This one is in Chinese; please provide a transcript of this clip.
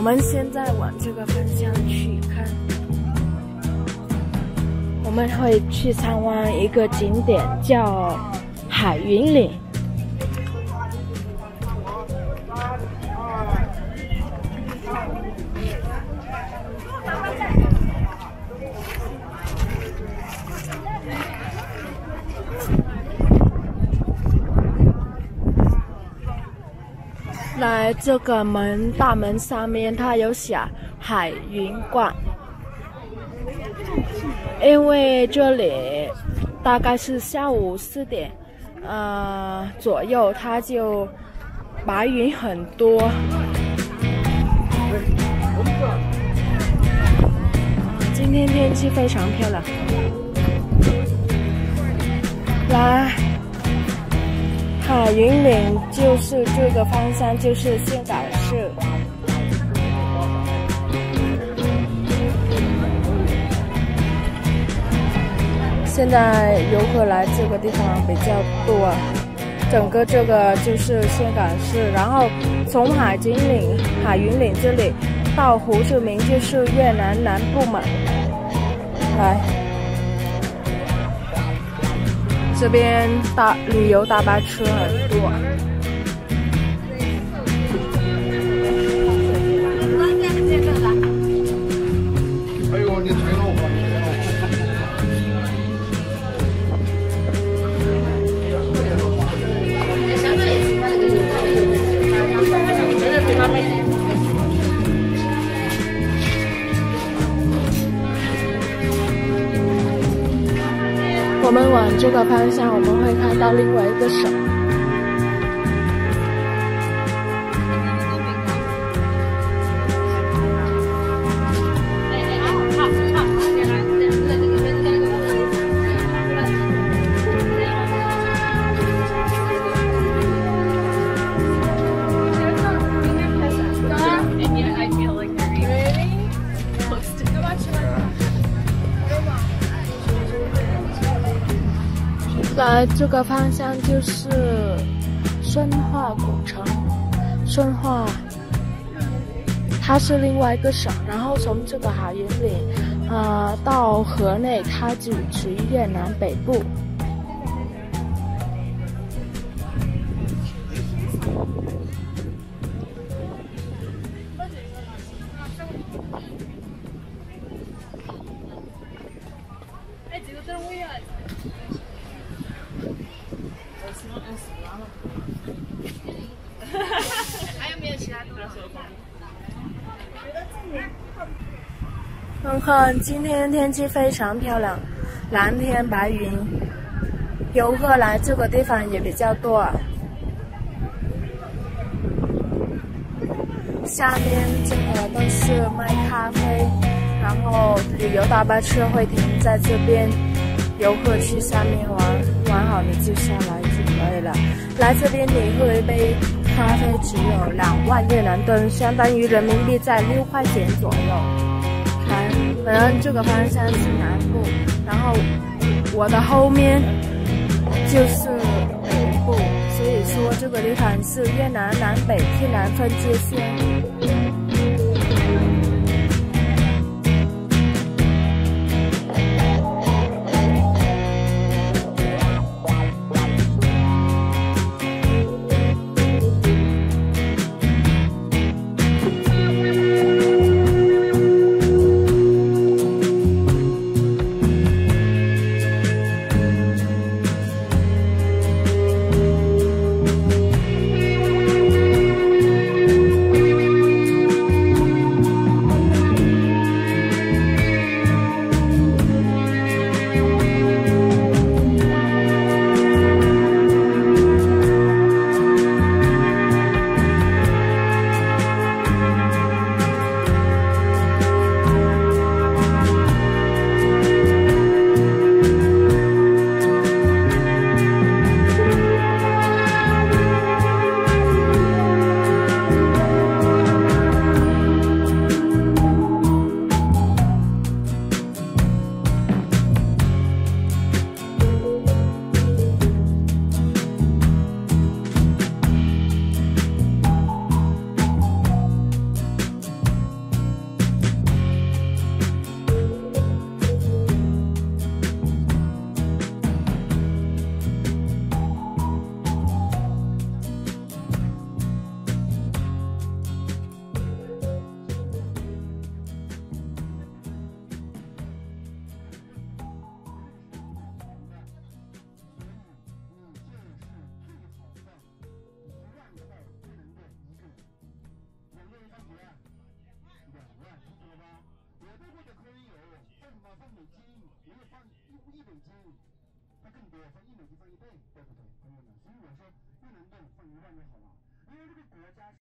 们现在往这个方向去看，我们会去参观一个景点，叫海云岭。来这个大门上面，它有写海云馆。因为这里大概是下午4点，左右，它就白云很多。今天天气非常漂亮。来。海云岭就是这个方向，就是岘港市。现在游客来这个地方比较多，整个这个就是岘港市，然后从海云岭这里到胡志明就是越南南部嘛。来。这边旅游大巴车很多。哎呦，你吹了我！我们往这个方向，我们会看到另外一个省。来这个方向就是顺化古城，顺化它是另外一个省，然后从这个海云岭到河内，它就属于越南北部。看，今天天气非常漂亮，蓝天白云，游客来这个地方也比较多。下面这个都是卖咖啡，然后旅游大巴车会停在这边，游客去下面玩好你就下来就可以了。来这边你喝一杯咖啡只有2万越南盾，相当于人民币在6块钱左右。反正这个方向是南部，然后我的后面就是北部，所以说这个地方是越南南北偏南分界线。 放美金，没有放1美金，它更多，放1美金放1倍，对不对，朋友们？所以我说越南盾放1万就好了，因为这个国家